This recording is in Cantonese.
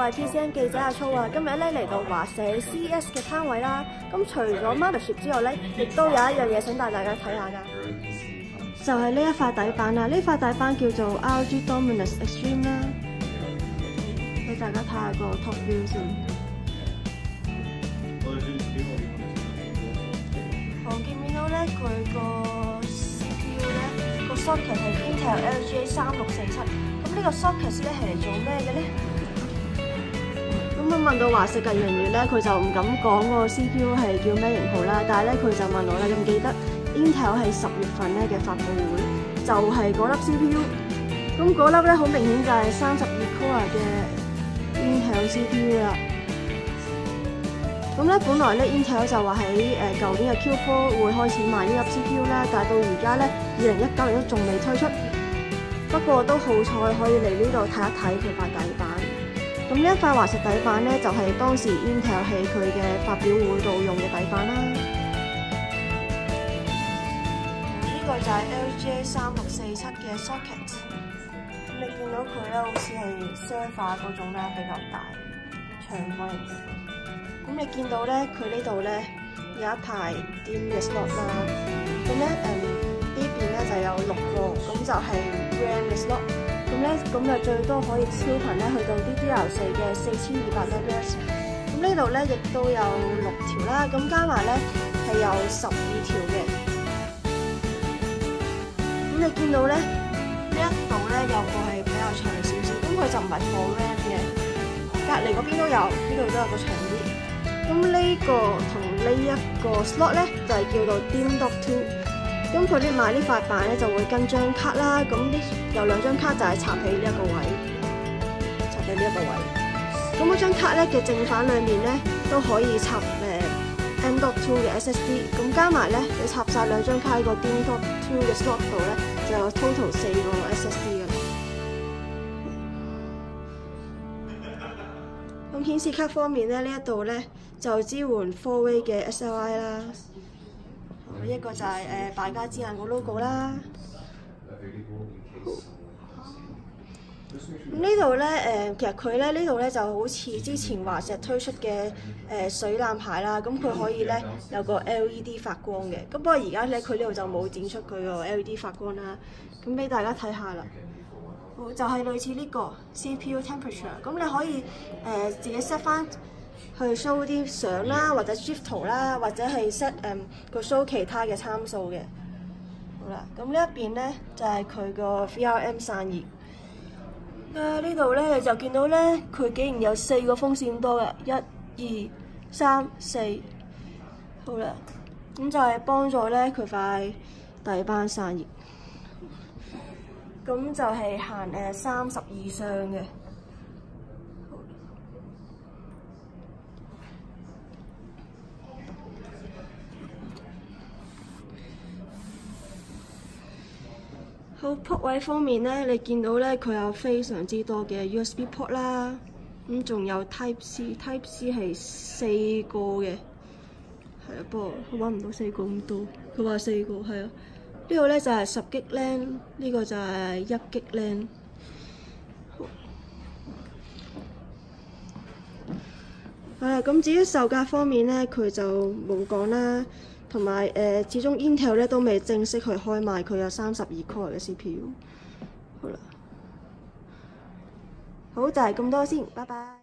我係 PCN 記者阿粗啊，今日咧嚟到華社 CES 嘅攤位啦。咁除咗 Mothership 之外咧，亦都有一樣嘢想帶大家睇下㗎，就係呢一塊底板啊！呢塊底板叫做 ROG Dominus Extreme 啦，俾大家睇下個 top view 先。我見到咧佢個 CPU 咧個 socket 係 Intel LGA 3647，咁呢個 socket 咧係嚟做咩嘅咧？咁我問到華碩嘅人員咧，佢就唔敢講個 CPU 係叫咩型號啦，但係咧佢就問我啦，記唔記得 Intel 喺10月份咧嘅發佈會就係嗰粒 CPU， 咁嗰粒咧好明顯就係32 core 嘅 Intel CPU 啦。咁咧本來咧 Intel 就話喺舊年嘅 Q4 會開始賣呢粒 CPU 啦，但係到而家咧2019年都仲未推出。不過都好彩可以嚟呢度睇一睇佢塊底板。咁呢一塊華碩底板咧就係當時 Intel 喺佢嘅發表會度用嘅底板啦。呢個就係 LGA 3647嘅 socket。咁你見到佢咧好似係 server 嗰種咧比較大長方形嘅。咁你見到咧，佢呢度咧有一排 DIMM 嘅 slot 啦。咁咧呢邊咧就有6個，咁就係 RAM 嘅 slot。咁就最多可以超頻咧去到 DDR4 嘅4200 MHz。咁呢度咧亦都有6條啦，咁加埋咧係有12條嘅。咁你見到咧呢一度咧有個係比較長少少，咁佢就唔係放 RAM 嘅。隔離嗰邊都有，呢度都有個長啲。咁呢個同呢一個 slot 咧就係叫做 DIMM.2。咁佢哋買呢塊板咧就會跟張卡啦。咁呢有2張卡就係插喺呢一個位，插喺呢一個位。咁嗰張卡咧嘅正反兩面咧都可以插M.2 嘅 SSD。咁加埋咧，你插晒2張卡喺個 DIMM.2 嘅 slot 度咧，就有 total 4個 SSD 嘅。咁顯示卡方面咧，呢一度咧就支援 4-way 嘅 SLI 啦。一個就係敗家之眼個 logo 啦。咁呢度咧其實佢咧呢度咧就好似之前華碩推出嘅水冷牌啦。咁佢可以咧有個 LED 發光嘅。咁不過而家咧佢呢度就冇展出佢個 LED 發光啦。咁俾大家睇下啦。就係類似呢個 CPU temperature。咁你可以自己 set 翻去 show 啲相啦，或者 GIF 圖啦，或者係 set 個 show 其他嘅參數嘅。好啦，咁呢一邊咧就係佢個 VRM 散熱。呢度咧就見到咧，佢竟然有4個風扇多嘅，1、2、3、4。好啦，咁就係幫助咧佢塊底板散熱。咁就係行30以上嘅。好，port 位方面咧，你見到咧佢有非常之多嘅 USB port 啦，咁仲有 Type C，Type C 係4個嘅，係啊，不過我揾唔到4個咁多，佢話4個，係啊。呢度咧就係10GB LAN， 呢個就係1GB LAN。係啦，咁至於售價方面咧，佢就冇講啦。同埋始終 Intel 咧都未正式去開賣佢有32 core 嘅 CPU。好啦，好就係咁多先，拜拜。